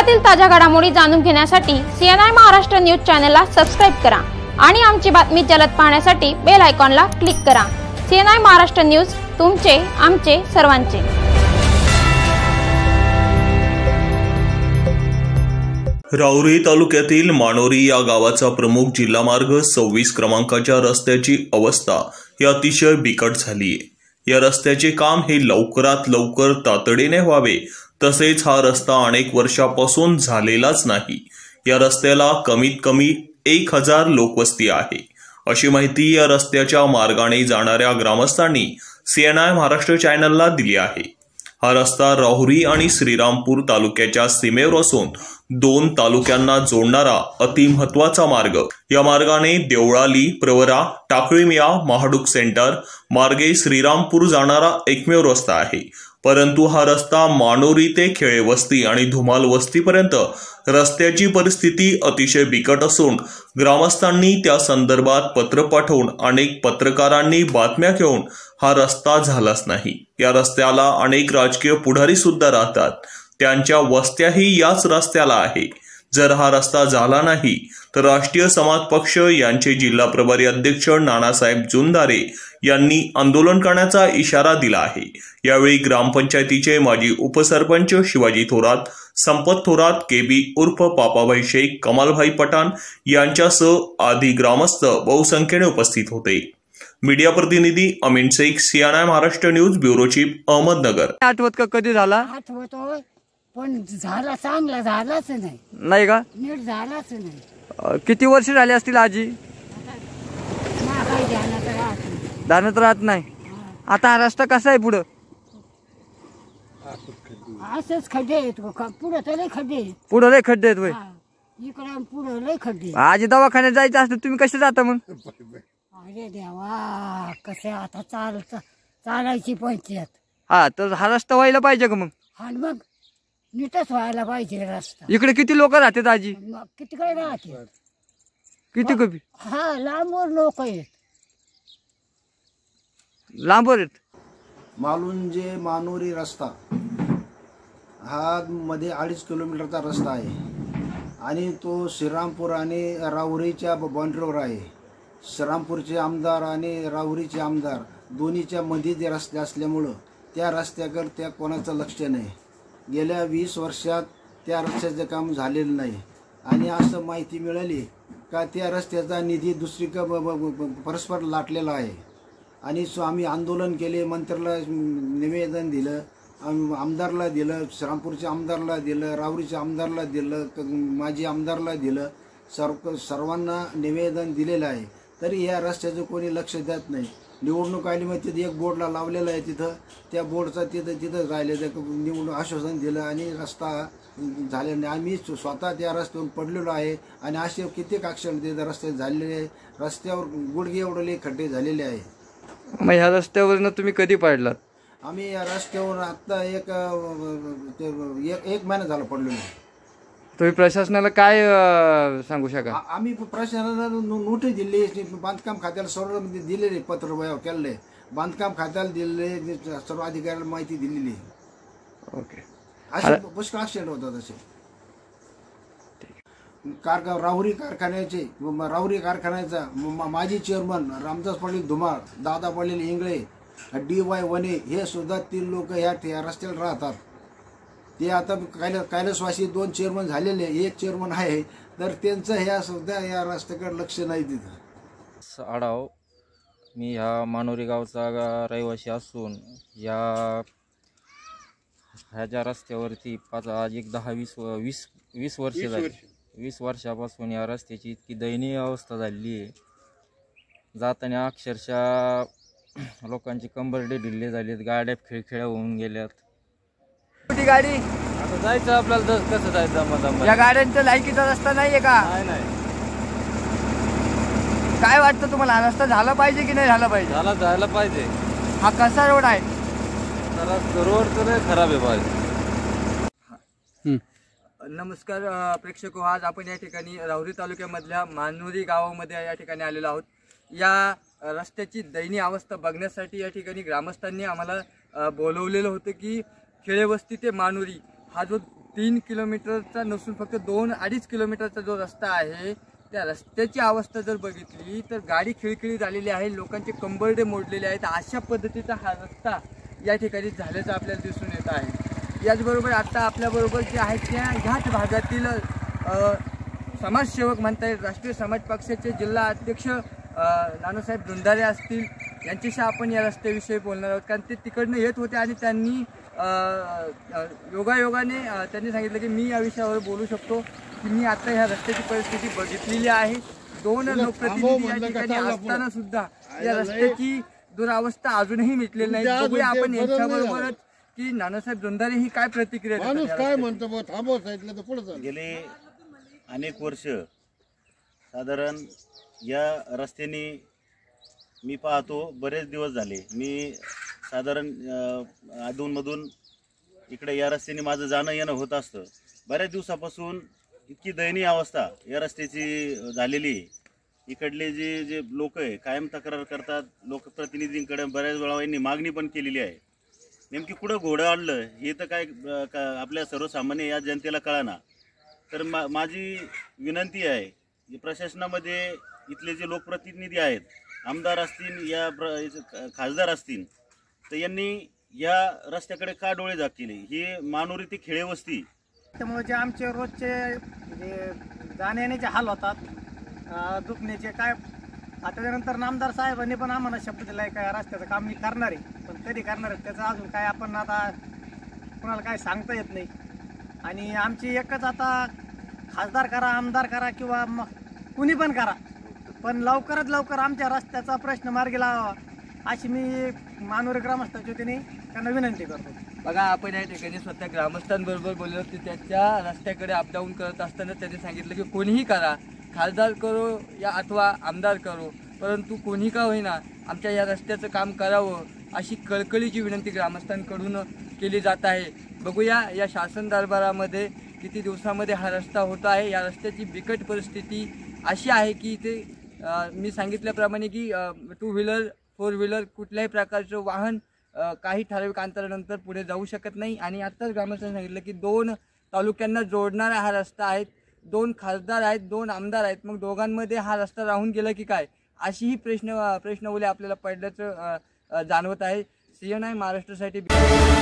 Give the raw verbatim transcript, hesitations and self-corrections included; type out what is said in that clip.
शहरातील ताज्या घडामोडी जाणून घेण्यासाठी सीएनआय महाराष्ट्र न्यूज चॅनलला सबस्क्राइब करा आणि आमची बातमी जलद पाहण्यासाठी बेल आयकॉनला क्लिक करा। सीएनआय महाराष्ट्र न्यूज तुमचे आमचे सर्वांचे। राहुरी तालुक्यातील मानोरी या गावाचा प्रमुख जिल्हा मार्ग सव्वीस क्रमांकाच्या रस्त्याची अवस्था ही अतिशय बिकट झाली आहे। या रस्त्याचे काम हे लवकरात लवकर तातडीने व्हावे, तसेच हा रस्ता अनेक वर्षापासून झालेलाच नाही। या रस्त्याला कमीत कमी एक हजार लोकवस्ती आहे, अशी माहिती या रस्त्याच्या मार्गाने जाणाऱ्या ग्रामस्थांनी सीएनआय महाराष्ट्र चॅनलला दिली आहे। हा रस्ता राहुरी आणि श्रीरामपूर तालुक्याच्या सीमेवर असून दोन तालुक्यांना जोडणारा अतिमहत्वाचा मार्ग। या मार्गाने देवळाली, प्रवरा, टाकळीमिया, महाडूक सेंटर मार्गे श्रीरामपूर जाणारा एकमेव रस्ता आहे। परंतु हा रस्ता मानोरी ते खेळे वस्ती आणि धुमाल वस्तीपर्यंत रस्त्याची परिस्थिती अतिशय बिकट असून ग्रामस्थांनी त्या संदर्भात पत्र पाठवून अनेक पत्रकारांनी बातम्या घेऊन हा रस्ता झालाच नाही। या रस्त्याला अनेक राजकीय पुढारी सुद्धा राहतात, त्यांच्या वस्त्याही याच रस्त्याला आहे। जर हा रस्ता झाला नाही तर राष्ट्रीय समाज पक्ष यांचे जिल्हा प्रभारी अध्यक्ष नानासाहेब जुंदारे यांनी आंदोलन करण्याचा इशारा दिला आहे। यावेळी ग्रामपंचायतीचे माजी उपसरपंच शिवाजी थोरात, संपत थोरात, केबी उर्फ पापाभाई शेख, कमालभाई पठाण यांच्यासह आदी ग्रामस्थ बहुसंख्येने उपस्थित होते। मीडिया प्रतिनिधी Amin Shaikh, CNI Maharashtra news, bureau chief, Ahmednagar. आठवत का कधी झाला? आठवतोय पण झाला, चांगला झालाच नाही। नाही का? नीट झालाच नाही। किती वर्ष झाले असतील आजी? ध्यानात राहत नाही। आता हा रस्ता कसा आहे पुढं? असंच खड्डे आहेत, पुढे तर लय खड्डे आहेत। पुढं लय खड्डे आहेत? इकडे पुढे लय खड्डे। आजी दवाखान्यात जायचं असतं, तुम्ही कसे जाता मग? अरे देवा, कसे आता चाल चालायची पंचायत। हा, तर हा रस्ता व्हायला पाहिजे का मग? हा, मग नीटच व्हायला पाहिजे रस्ता। इकडे किती लोक राहतात आजी? किती काय राहते? किती कमी? हा, लांबवर लोक आहेत, लांबवर आहेत। मालुंजे मानोरी रस्ता हा मध्ये अडीच किलोमीटरचा रस्ता आहे आणि तो श्रीरामपूर आणि राहुरीच्या बाउंड्रीवर आहे। श्रीरामपूरचे आमदार आणि राहुरीचे आमदार दोन्हीच्या मध्ये जे रस्ते असल्यामुळं त्या रस्त्याकडे त्या कोणाचं लक्ष नाही। गेल्या वीस वर्षात त्या रस्त्याचं काम झालेलं नाही आणि असं माहिती मिळाली का त्या रस्त्याचा निधी दुसरी क परस्पर लाटलेला आहे आणि सो आम्ही आंदोलन केले, मंत्र्याला निवेदन दिलं, आमदारला दिलं, श्रीरामपूरच्या आमदारला दिलं, राहुरीच्या आमदारला दिलं, माजी आमदारला दिलं, सर्व सर्वांना निवेदन दिलेलं आहे, तरी या रस्त्याचं कोणी लक्ष देत नाही। निवडणूक आली मग तिथे एक बोर्डला लावलेला आहे, तिथं त्या बोर्डचा तिथं तिथं राहिले निवडणूक आश्वासन दिलं आणि रस्ता झाले नाही। आम्ही स्वतः त्या रस्त्यावर पडलेलो आहे आणि असे कित्येक ॲक्सिडेंट तिथं रस्ते झालेले आहे, रस्त्यावर गुडघे एवढे खड्डे झालेले आहे। मग ह्या रस्त्यावरनं तुम्ही कधी पडलात? आम्ही या रस्त्यावर आत्ता एक एक महिना झाला पडलेलो आहे। तुम्ही प्रशासनाला काय सांगू शका? आम्ही प्रशासनाला नोटीस दिली, बांधकाम खात्याला सर्व दिलेले, पत्र वया केले, बांधकाम खात्याला दिलेले, सर्व अधिकाऱ्याला माहिती दिलेली। ओके, असे पुष्कळ ॲक्सिडेंट होतात असे। कारखा राहुरी कारखान्याचे राहुरी कारखान्याचा माजी chairman Ramdas Patil Dhumal, Dada Patil Ingale, D Y वने हे सुद्धा तीन लोक ह्या रस्त्याला राहतात। ते आता कैला कैलासवासी दोन चेअरमन झालेले, एक चेअरमन आहे, तर त्यांचं ह्या सुद्धा या रस्त्याकडे लक्ष नाही तिथं। आढाव, मी ह्या मानोरी गावचा रहिवासी असून या ह्या ज्या रस्त्यावरती पाच आज एक दहा वीस वीस वीस वर्ष झाली, वीस वर्षापासून या रस्त्याची इतकी दयनीय अवस्था झालेली आहे, जाताना अक्षरशः लोकांची कंबरडे ढिल्ले झालेत, गाड्या खिळखिळ्या होऊन गेल्यात। कुठली गाडी? आता जायचं आपल्याला, कसं जायचं? या गाड्यांचा लायकीचा रस्ता नाहीये का? नाही नाही। काय वाटतं तुम्हाला, हा रस्ता झाला पाहिजे की नाही झाला पाहिजे? झाला जायला पाहिजे। हा कसा रोड आहे? रोड तर खराब आहे पाहिजे। नमस्कार प्रेक्षको, आज आपण या ठिकाणी राहुरी तालुक्यामधल्या मानोरी गावामध्ये या ठिकाणी आलेलो आहोत। या रस्त्याची दयनीय अवस्था बघण्यासाठी या ठिकाणी ग्रामस्थांनी आम्हाला बोलवलेलं होतं की खेळेवस्ती ते मानोरी हा जो तीन किलोमीटरचा नसून फक्त दोन अडीच किलोमीटरचा जो रस्ता आहे त्या रस्त्याची अवस्था जर बघितली तर गाडी खिळखिळी झालेली आहे, लोकांचे कंबरडे मोडलेले आहेत. अशा पद्धतीचा हा रस्ता या ठिकाणी झाल्याचं आपल्याला दिसून येत आहे. याचबरोबर आता आपल्याबरोबर जे आहेत त्या ह्याच भागातील समाजसेवक म्हणता येईल, राष्ट्रीय समाज पक्षाचे जिल्हा अध्यक्ष नानासाहेब धुंधारे असतील, यांच्याशी आपण या रस्त्याविषयी बोलणार आहोत. कारण ते तिकडनं येत होते आणि त्यांनी योगायोगाने त्यांनी सांगितलं की मी या विषयावर बोलू शकतो की मी आता ह्या रस्त्याची परिस्थिती बघितलेली आहे. दोन लोकप्रतिनिधी या ठिकाणी असताना सुद्धा या रस्त्याची दुरावस्था अजूनही मिटलेली नाही. बघूया आपण यांच्याबरोबरच की नानासाहेब धुंधारे ही काय प्रतिक्रिया काय म्हणतो. गेले अनेक वर्ष साधारण या रस्त्याने मी पाहतो, बरेच दिवस झाले मी साधारण अधूनमधून इकडे या रस्त्याने माझं जाणं येणं होत असतं. बऱ्याच दिवसापासून इतकी दयनीय अवस्था या रस्त्याची झालेली आहे. इकडले जे जे लोक आहे कायम तक्रार करतात, लोकप्रतिनिधींकडे बऱ्याच वेळा यांनी मागणी पण केलेली आहे. नेमकी कुठं घोडं आणलं हे तर काय आपल्या सर्वसामान्य या जनतेला कळाना. तर मा माझी विनंती आहे प्रशासनामध्ये इथले जे लोकप्रतिनिधी आहेत, आमदार असतील या खासदार असतील, तर यांनी या रस्त्याकडे का डोळे झाक केले. ही मानोरी ते खेडे वस्ती त्यामुळे जे आमचे रोजचे जे जाण्या येण्याचे हाल होतात, दुखण्याचे काय. आता त्यानंतर नामदार साहेबांनी पण आम्हाला शब्द दिला आहे काय रस्त्याचं काम मी करणार आहे, पण कधी करणार आहे त्याचं अजून काय आपण आता कोणाला काय सांगता येत नाही. आणि आमची एकच आता खासदार करा, आमदार करा किंवा मग कुणी पण करा, पण लवकरात लवकर आमच्या रस्त्याचा प्रश्न मार्गी लावा अशी मी मानोरी ग्रामस्थांच्या वतीने त्यांना विनंती करतो. बघा आपण या ठिकाणी स्वतः ग्रामस्थांबरोबर बोललो की त्याच्या रस्त्याकडे अपडाऊन करत असताना त्यांनी सांगितलं की कोणीही करा, खासदार करो या अथवा आमदार करो, परंतु कोणी का होईना आमच्या या रस्त्याचं काम करावं अशी कळकळीची विनंती ग्रामस्थांकडून केली जात आहे. बघूया या शासन दरबारामध्ये किती दिवसामध्ये हा रस्ता होता आहे. या रस्त्याची बिकट परिस्थिती अशी आहे की इथे मी सांगितल्याप्रमाणे की टू व्हीलर फोर व्हीलर कुठल्याही प्रकारचं वाहन काही ठराविक अंतरानंतर पुढे जाऊ शकत नाही. आणि आत्ताच ग्रामस्थांनी सांगितलं की दोन तालुक्यांना जोडणारा हा रस्ता आहे, दोन खासदार आहेत, दोन आमदार आहेत, मग दोघांमध्ये हा रस्ता राहून गेला की काय अशीही प्रश्न प्रश्नवली आपल्याला पडल्याचं जाणवत आहे. सी एन आय महाराष्ट्रासाठी